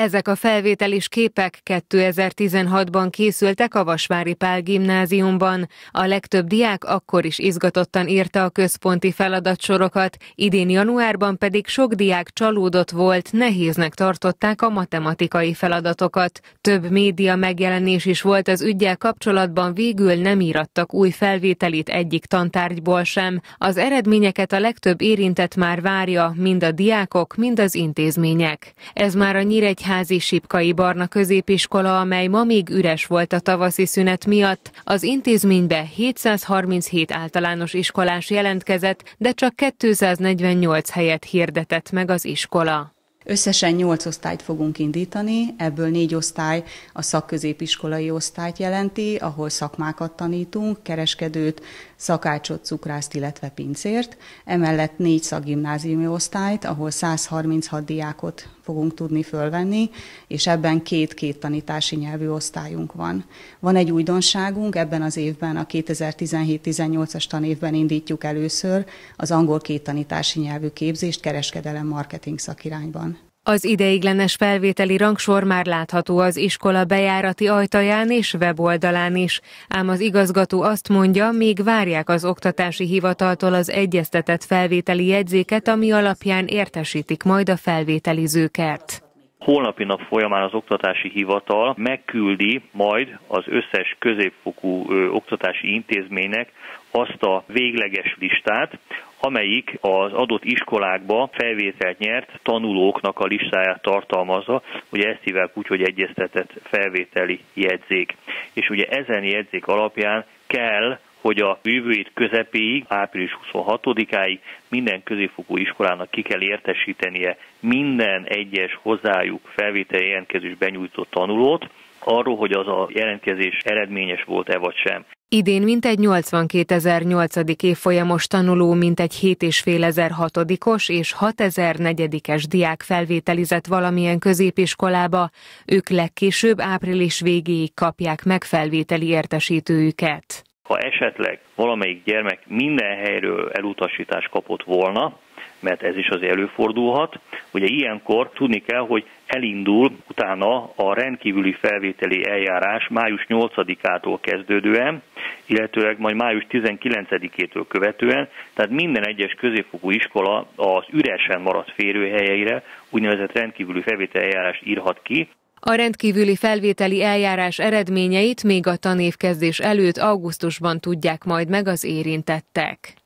Ezek a felvételis képek 2016-ban készültek a Vasvári Pál Gimnáziumban. A legtöbb diák akkor is izgatottan írta a központi feladatsorokat, idén januárban pedig sok diák csalódott volt, nehéznek tartották a matematikai feladatokat. Több média megjelenés is volt az üggyel kapcsolatban, végül nem írattak új felvételit egyik tantárgyból sem. Az eredményeket a legtöbb érintett már várja, mind a diákok, mind az intézmények. Ez már a Nyíregyházi Sipkai Barna középiskola, amely ma még üres volt a tavaszi szünet miatt. Az intézménybe 737 általános iskolás jelentkezett, de csak 248 helyet hirdetett meg az iskola. Összesen 8 osztályt fogunk indítani, ebből 4 osztály a szakközépiskolai osztályt jelenti, ahol szakmákat tanítunk, kereskedőt, szakácsot, cukrászt, illetve pincért. Emellett 4 szakgimnáziumi osztályt, ahol 136 diákot fogunk tudni fölvenni, és ebben 2 tanítási nyelvű osztályunk van. Van egy újdonságunk, ebben az évben, a 2017-18-as tanévben indítjuk először az angol 2 tanítási nyelvű képzést kereskedelem-marketing szakirányban. Az ideiglenes felvételi rangsor már látható az iskola bejárati ajtaján és weboldalán is, ám az igazgató azt mondja, még várják az oktatási hivataltól az egyeztetett felvételi jegyzéket, ami alapján értesítik majd a felvételizőket. Holnapi nap folyamán az oktatási hivatal megküldi majd az összes középfokú oktatási intézménynek azt a végleges listát, amelyik az adott iskolákba felvételt nyert tanulóknak a listáját tartalmazza, ugye ezt hívják úgy, hogy egyeztetett felvételi jegyzék. És ugye ezen jegyzék alapján kell, hogy a jövő hét közepéig, április 26-áig minden középfokú iskolának ki kell értesítenie minden egyes hozzájuk felvételi jelentkezés benyújtott tanulót, arról, hogy az a jelentkezés eredményes volt-e vagy sem. Idén mintegy 82 000 8. évfolyamos tanuló, mintegy 7,5 ezer 6-os és 6 000 4-es diák felvételizett valamilyen középiskolába. Ők legkésőbb április végéig kapják meg felvételi értesítőjüket. Ha esetleg valamelyik gyermek minden helyről elutasítást kapott volna, mert ez is azért előfordulhat, ugye ilyenkor tudni kell, hogy elindul utána a rendkívüli felvételi eljárás május 8-ától kezdődően, illetőleg majd május 19-től követően, tehát minden egyes középfokú iskola az üresen maradt férőhelyeire úgynevezett rendkívüli felvételi eljárást írhat ki. A rendkívüli felvételi eljárás eredményeit még a tanévkezdés előtt augusztusban tudják majd meg az érintettek.